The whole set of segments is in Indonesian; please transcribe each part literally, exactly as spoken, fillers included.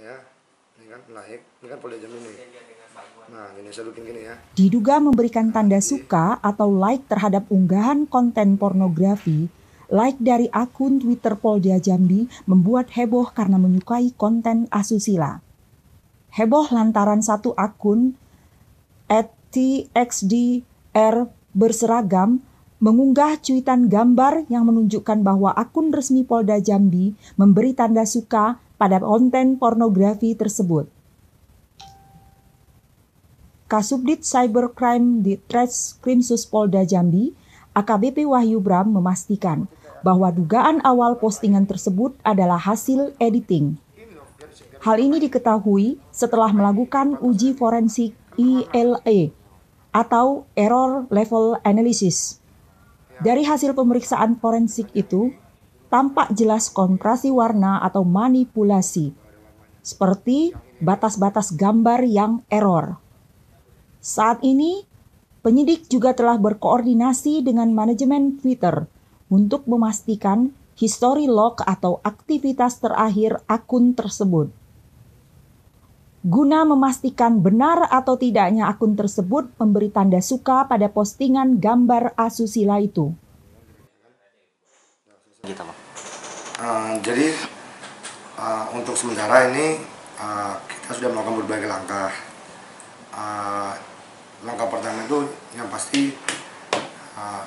ya. Ini kan like, ini kan Polda Jambi nih. Nah, ini saya bikin gini ya. Diduga memberikan tanda suka atau like terhadap unggahan konten pornografi, like dari akun Twitter Polda Jambi membuat heboh karena menyukai konten asusila. Heboh lantaran satu akun at t x d r berseragam mengunggah cuitan gambar yang menunjukkan bahwa akun resmi Polda Jambi memberi tanda suka pada konten pornografi tersebut. Kasubdit Cybercrime di Treskrimsus Polda Jambi, A K B P Wahyu Bram memastikan bahwa dugaan awal postingan tersebut adalah hasil editing. Hal ini diketahui setelah melakukan uji forensik I L A atau Error Level Analysis. Dari hasil pemeriksaan forensik itu, tampak jelas kontrasi warna atau manipulasi, seperti batas-batas gambar yang error. Saat ini, penyidik juga telah berkoordinasi dengan manajemen Twitter untuk memastikan history log atau aktivitas terakhir akun tersebut. Guna memastikan benar atau tidaknya akun tersebut memberi tanda suka pada postingan gambar asusila itu. Uh, jadi uh, untuk sementara ini uh, kita sudah melakukan berbagai langkah. Uh, langkah pertama itu yang pasti uh,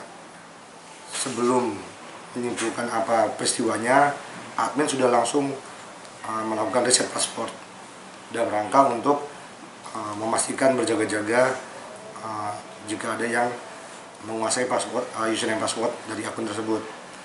sebelum menyimpulkan apa peristiwanya, admin sudah langsung uh, melakukan riset paspor dalam rangka untuk uh, memastikan berjaga-jaga uh, jika ada yang menguasai password, uh, username password dari akun tersebut.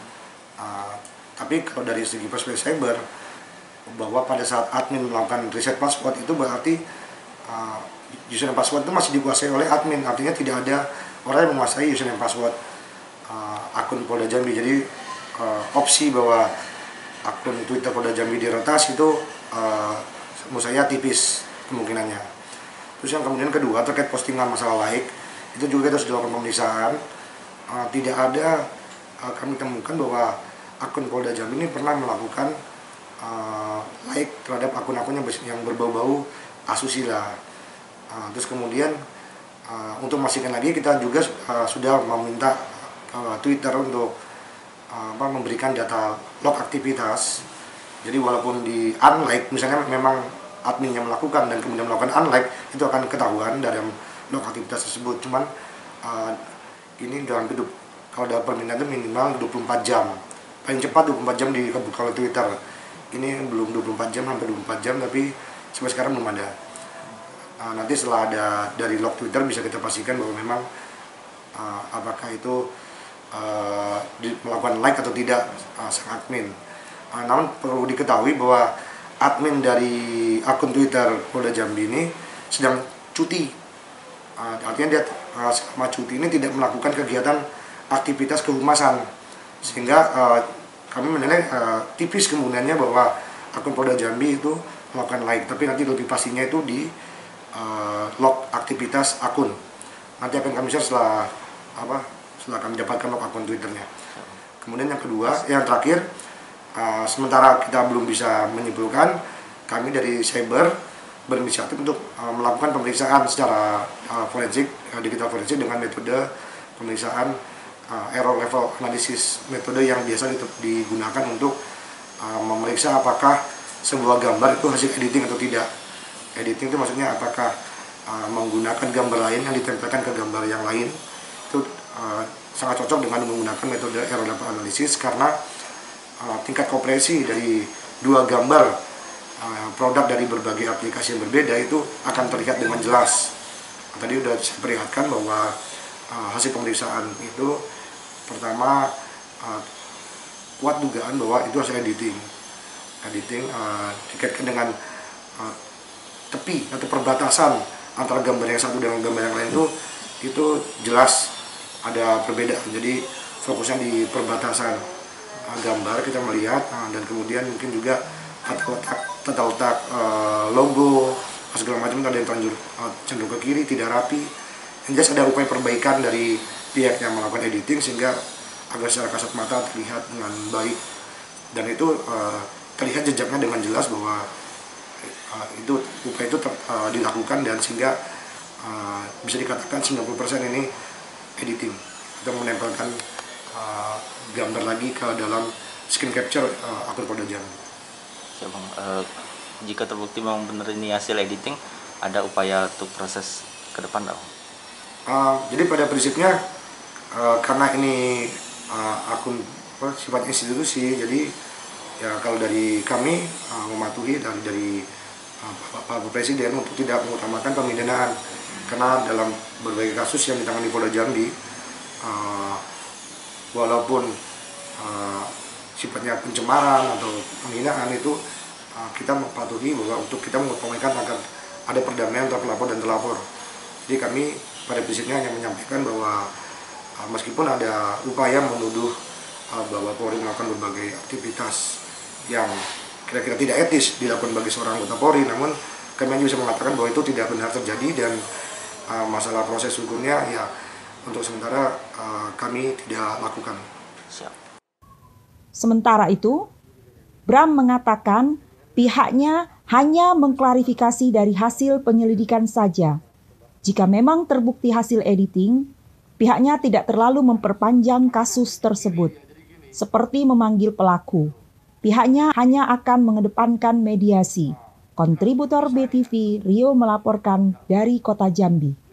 Uh, tapi kalau dari segi perspektif cyber, bahwa pada saat admin melakukan riset password itu berarti uh, username password itu masih dikuasai oleh admin, artinya tidak ada orang yang menguasai username password uh, akun Polda Jambi. Jadi uh, opsi bahwa akun Twitter Polda Jambi diretas itu uh, menurut saya tipis kemungkinannya. Terus yang kemudian kedua terkait postingan masalah like, itu juga kita sudah lakukan pemeriksaan. Uh, tidak ada uh, kami temukan bahwa akun Polda Jambi ini pernah melakukan uh, like terhadap akun-akun yang, yang berbau-bau asusila. Uh, terus kemudian uh, untuk memastikan lagi kita juga uh, sudah meminta uh, Twitter untuk uh, apa, memberikan data log aktivitas. Jadi walaupun di unlike misalnya memang admin yang melakukan dan kemudian melakukan unlike, itu akan ketahuan dalam log aktivitas tersebut. Cuman uh, ini dalam hidup kalau dalam permintaan itu minimal dua puluh empat jam. Paling cepat dua puluh empat jam dibuka oleh Twitter. Ini belum dua puluh empat jam, hampir dua puluh empat jam, tapi sampai sekarang belum ada. Uh, nanti setelah ada dari log Twitter bisa kita pastikan bahwa memang uh, apakah itu uh, di, melakukan like atau tidak uh, sang admin. Uh, namun perlu diketahui bahwa admin dari akun Twitter Polda Jambi ini sedang cuti. Uh, artinya dia uh, selama cuti ini tidak melakukan kegiatan aktivitas kehumasan, sehingga uh, kami menilai uh, tipis kemungkinannya bahwa akun Polda Jambi itu melakukan like, tapi nanti lebih pastinya itu di uh, log aktivitas akun. Nanti akan kami share setelah apa setelah kami dapatkan log akun Twitternya. Kemudian yang kedua, yang terakhir, uh, sementara kita belum bisa menyimpulkan, kami dari cyber berinisiatif untuk uh, melakukan pemeriksaan secara uh, forensik, uh, digital forensik dengan metode pemeriksaan Uh, error level analysis, metode yang biasa digunakan untuk uh, memeriksa apakah sebuah gambar itu hasil editing atau tidak. Editing itu maksudnya apakah uh, menggunakan gambar lain yang ditempelkan ke gambar yang lain. Itu uh, sangat cocok dengan menggunakan metode error level analysis karena uh, tingkat kompresi dari dua gambar uh, produk dari berbagai aplikasi yang berbeda itu akan terlihat dengan jelas. Tadi sudah saya perlihatkan bahwa uh, hasil pemeriksaan itu pertama uh, kuat dugaan bahwa itu hasil editing, editing uh, dikaitkan dengan uh, tepi atau perbatasan antara gambar yang satu dengan gambar yang lain itu itu jelas ada perbedaan. Jadi fokusnya di perbatasan uh, gambar kita melihat, uh, dan kemudian mungkin juga tata letak, tata letak uh, logo segala macam ada yang terlanjur uh, cenderung ke kiri, tidak rapi. Yang jelas ada upaya perbaikan dari pihak yang melakukan editing sehingga agar secara kasat mata terlihat dengan baik, dan itu uh, terlihat jejaknya dengan jelas bahwa uh, itu upaya itu ter, uh, dilakukan dan sehingga uh, bisa dikatakan sembilan puluh persen ini editing atau menempelkan uh, gambar lagi ke dalam screen capture uh, akun Polda Jambi. Ya, Bang. Uh, jika terbukti memang benar ini hasil editing, ada upaya untuk proses ke depan, Bang? Uh, jadi pada prinsipnya uh, karena ini uh, akun apa, sifat institusi, jadi ya kalau dari kami uh, mematuhi dari dari uh, Pak Presiden untuk tidak mengutamakan pemidanaan, karena dalam berbagai kasus yang ditangani Polda Jambi, uh, walaupun uh, sifatnya pencemaran atau penghinaan itu uh, kita mematuhi bahwa untuk kita mengutamakan agar ada perdamaian antara pelapor dan terlapor. Jadi kami pada prinsipnya hanya menyampaikan bahwa uh, meskipun ada upaya menuduh uh, bahwa Polri melakukan berbagai aktivitas yang kira-kira tidak etis dilakukan bagi seorang anggota Polri, namun kami hanya bisa mengatakan bahwa itu tidak benar terjadi dan uh, masalah proses hukumnya ya untuk sementara uh, kami tidak lakukan. Siap. Sementara itu, Bram mengatakan pihaknya hanya mengklarifikasi dari hasil penyelidikan saja. Jika memang terbukti hasil editing, pihaknya tidak terlalu memperpanjang kasus tersebut, seperti memanggil pelaku. Pihaknya hanya akan mengedepankan mediasi. Kontributor B T V Rio melaporkan dari Kota Jambi.